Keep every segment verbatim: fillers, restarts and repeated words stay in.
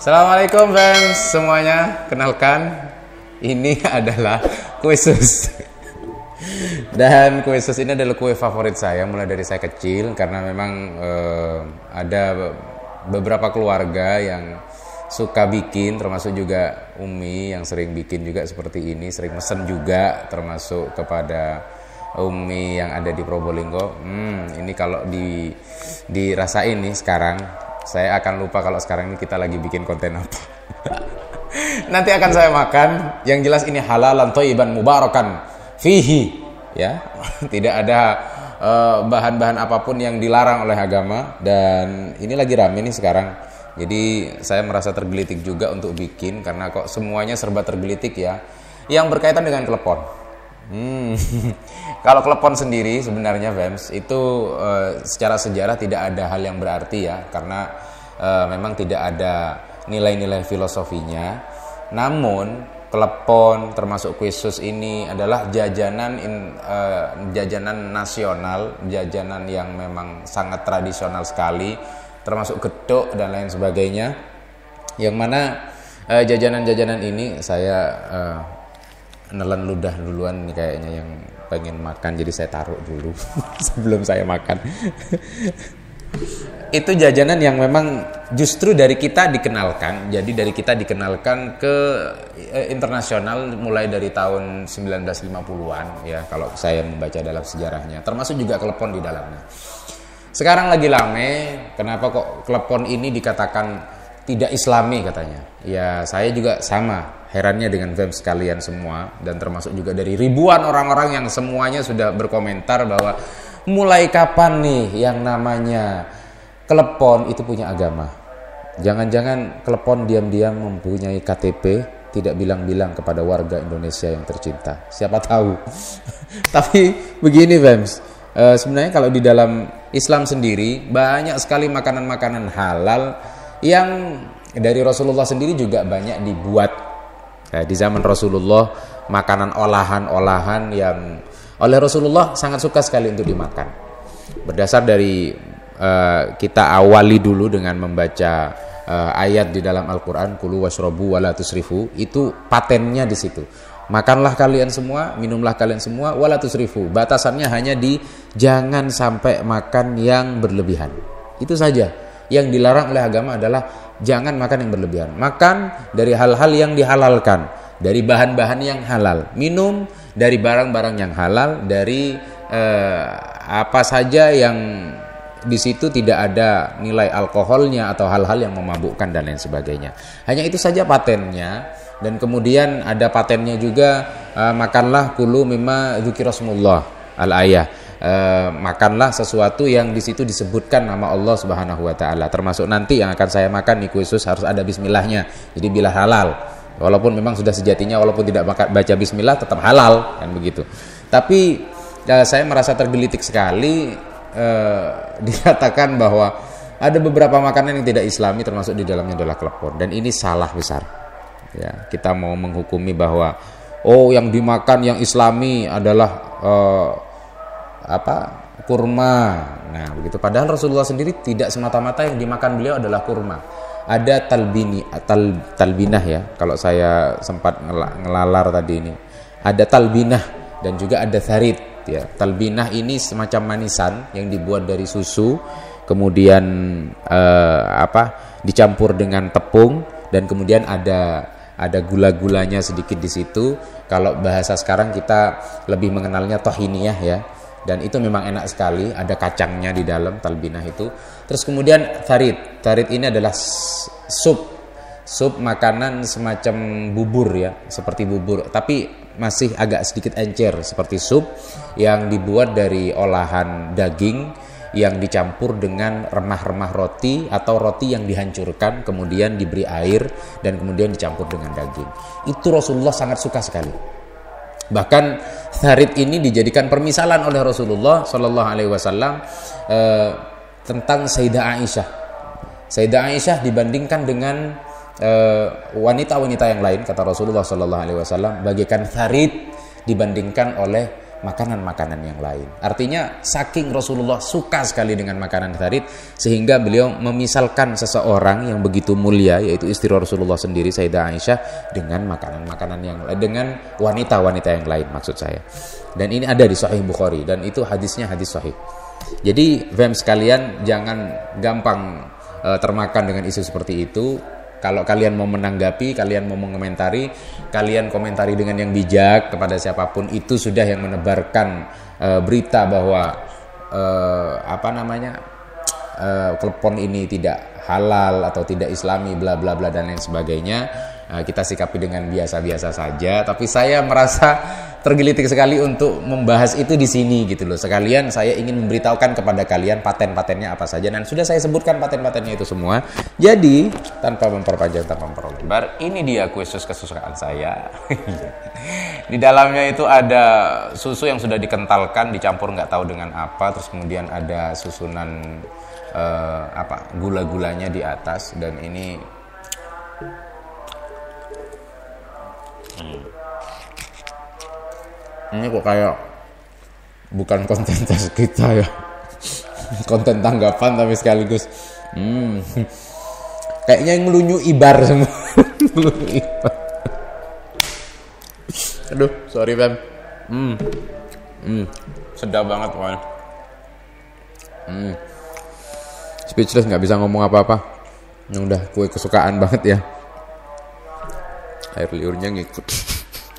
Assalamualaikum fans semuanya. Kenalkan, ini adalah kue sus. Dan kue sus ini adalah kue favorit saya mulai dari saya kecil, karena memang eh, ada beberapa keluarga yang suka bikin, termasuk juga Umi yang sering bikin juga seperti ini, sering mesen juga, termasuk kepada Umi yang ada di Probolinggo. Hmm, ini kalau di dirasain nih sekarang, saya akan lupa kalau sekarang ini kita lagi bikin konten apa. Nanti akan saya makan. Yang jelas ini halalan thayyiban mubarakan fihi, ya. Tidak ada uh, bahan-bahan apapun yang dilarang oleh agama, dan ini lagi rame nih sekarang. Jadi saya merasa tergelitik juga untuk bikin, karena kok semuanya serba tergelitik ya, yang berkaitan dengan klepon. Hmm. Kalau klepon sendiri sebenarnya fans itu uh, secara sejarah tidak ada hal yang berarti ya, karena uh, memang tidak ada nilai-nilai filosofinya. Namun klepon termasuk kue sus ini adalah jajanan in, uh, jajanan nasional, jajanan yang memang sangat tradisional sekali, termasuk gedok dan lain sebagainya. Yang mana uh, jajanan-jajanan ini saya uh, nelan ludah duluan nih kayaknya yang pengen makan, jadi saya taruh dulu sebelum saya makan. Itu jajanan yang memang justru dari kita dikenalkan, jadi dari kita dikenalkan ke eh, internasional mulai dari tahun sembilan belas lima puluhan ya, kalau saya membaca dalam sejarahnya, termasuk juga klepon di dalamnya. Sekarang lagi rame, kenapa kok klepon ini dikatakan tidak islami katanya. Ya saya juga sama herannya dengan fans sekalian semua, dan termasuk juga dari ribuan orang-orang yang semuanya sudah berkomentar bahwa mulai kapan nih yang namanya klepon itu punya agama. Jangan-jangan klepon diam-diam mempunyai K T P, tidak bilang-bilang kepada warga Indonesia yang tercinta. Siapa tahu. Tapi begini fans, e, sebenarnya kalau di dalam Islam sendiri banyak sekali makanan-makanan halal yang dari Rasulullah sendiri juga banyak dibuat. Nah, di zaman Rasulullah, makanan olahan-olahan yang oleh Rasulullah sangat suka sekali untuk dimakan. Berdasar dari uh, kita awali dulu dengan membaca uh, ayat di dalam Al-Quran, kulu washrobu wala tusrifu, itu patennya di situ. Makanlah kalian semua, minumlah kalian semua, wala tusrifu. Batasannya hanya di jangan sampai makan yang berlebihan. Itu saja. Yang dilarang oleh agama adalah jangan makan yang berlebihan. Makan dari hal-hal yang dihalalkan, dari bahan-bahan yang halal. Minum dari barang-barang yang halal, dari eh, apa saja yang di situ tidak ada nilai alkoholnya atau hal-hal yang memabukkan dan lain sebagainya. Hanya itu saja patennya. Dan kemudian ada patennya juga, eh, makanlah kulu mimma dzukirasmullah al-ayah. Uh, makanlah sesuatu yang di situ disebutkan nama Allah Subhanahu wa taala. Termasuk nanti yang akan saya makan nih kue sus harus ada bismillahnya. Jadi bila halal. Walaupun memang sudah sejatinya walaupun tidak baca bismillah tetap halal kan begitu. Tapi uh, saya merasa tergelitik sekali uh, dikatakan bahwa ada beberapa makanan yang tidak islami, termasuk di dalamnya adalah klepon, dan ini salah besar. Ya, kita mau menghukumi bahwa oh yang dimakan yang islami adalah uh, apa kurma. Nah begitu, padahal Rasulullah sendiri tidak semata-mata yang dimakan beliau adalah kurma. Ada talbini tal, talbinah ya, kalau saya sempat ngelalar tadi ini, ada talbinah dan juga ada tharid ya. Talbinah ini semacam manisan yang dibuat dari susu, kemudian eh, apa dicampur dengan tepung, dan kemudian ada ada gula-gulanya sedikit di situ. Kalau bahasa sekarang kita lebih mengenalnya tohiniyah ya. Dan itu memang enak sekali, ada kacangnya di dalam talbinah itu. Terus kemudian tharid. Tharid ini adalah sup. Sup makanan semacam bubur ya, seperti bubur, tapi masih agak sedikit encer seperti sup yang dibuat dari olahan daging yang dicampur dengan remah-remah roti atau roti yang dihancurkan kemudian diberi air dan kemudian dicampur dengan daging. Itu Rasulullah sangat suka sekali. Bahkan tharid ini dijadikan permisalan oleh Rasulullah Shallallahu Alaihi Wasallam eh, tentang Sayyidah Aisyah. Sayyidah Aisyah dibandingkan dengan eh, wanita-wanita yang lain, kata Rasulullah Shallallahu Alaihi Wasallam, bagaikan tharid dibandingkan oleh makanan-makanan yang lain. Artinya saking Rasulullah suka sekali dengan makanan tharid, sehingga beliau memisalkan seseorang yang begitu mulia, yaitu istri Rasulullah sendiri Sayyidah Aisyah, dengan makanan-makanan yang dengan wanita-wanita yang lain maksud saya. Dan ini ada di Sahih Bukhari, dan itu hadisnya hadis sahih. Jadi fam sekalian, jangan gampang uh, termakan dengan isu seperti itu. Kalau kalian mau menanggapi, kalian mau mengomentari, kalian komentari dengan yang bijak kepada siapapun. Itu sudah yang menebarkan uh, berita bahwa uh, apa namanya uh, klepon ini tidak halal atau tidak islami, bla bla bla dan lain sebagainya. Uh, kita sikapi dengan biasa-biasa saja. Tapi saya merasa tergelitik sekali untuk membahas itu di sini gitu loh. Sekalian saya ingin memberitahukan kepada kalian paten-patennya apa saja, dan sudah saya sebutkan paten-patennya itu semua. Jadi tanpa memperpanjang, tanpa memperlebar, ini dia kue sus kesukaan saya. Di dalamnya itu ada susu yang sudah dikentalkan, dicampur nggak tahu dengan apa, terus kemudian ada susunan uh, apa gula-gulanya di atas, dan ini hmm. Ini kok kayak bukan konten tes kita ya, konten tanggapan tapi sekaligus hmm, kayaknya yang melunyu ibar semua. Melunyu ibar. Aduh, sorry Bam. Hmm, hmm, sedap banget pokoknya. Hmm, speechless, nggak bisa ngomong apa-apa. Yang udah kue kesukaan banget ya. Air liurnya ngikut.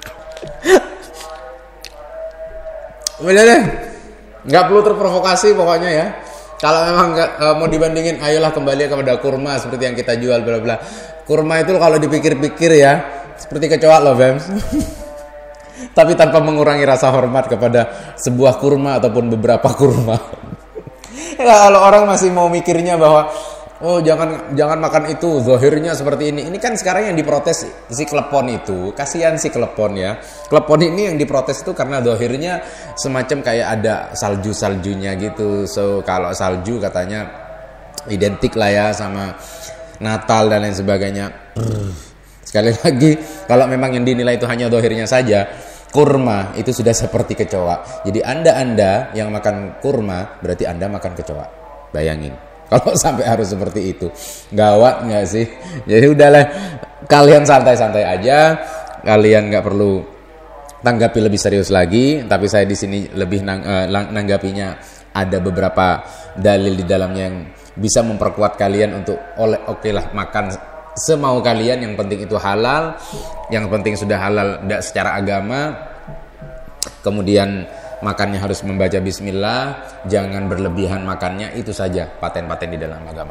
Udah deh, nggak perlu terprovokasi pokoknya ya. Kalau memang nggak uh, mau dibandingin, ayolah kembali kepada kurma seperti yang kita jual bla bla. Kurma itu kalau dipikir-pikir ya seperti kecoa loh Bams. Tapi tanpa mengurangi rasa hormat kepada sebuah kurma ataupun beberapa kurma. Ya, kalau orang masih mau mikirnya bahwa oh jangan jangan makan itu, zahirnya seperti ini. Ini kan sekarang yang diprotes si klepon itu. Kasihan si klepon ya. Klepon ini yang diprotes itu karena zahirnya semacam kayak ada salju-saljunya gitu. So kalau salju katanya identik lah ya sama Natal dan lain sebagainya. Sekali lagi, kalau memang yang dinilai itu hanya zahirnya saja, kurma itu sudah seperti kecoa. Jadi Anda-anda yang makan kurma berarti Anda makan kecoa. Bayangin. Kalau sampai harus seperti itu, gawat nggak sih? Jadi udahlah, kalian santai-santai aja, kalian nggak perlu tanggapi lebih serius lagi. Tapi saya di sini lebih nang, uh, nanggapinya ada beberapa dalil di dalamnya yang bisa memperkuat kalian untuk oleh oke lah makan semau kalian. Yang penting itu halal, yang penting sudah halal secara agama. Kemudian makannya harus membaca bismillah, jangan berlebihan makannya, itu saja paten-paten di dalam agama.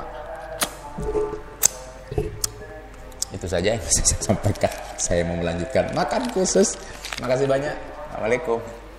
Itu saja yang bisa saya sampaikan. Saya mau melanjutkan makan khusus. Makasih banyak. Assalamualaikum.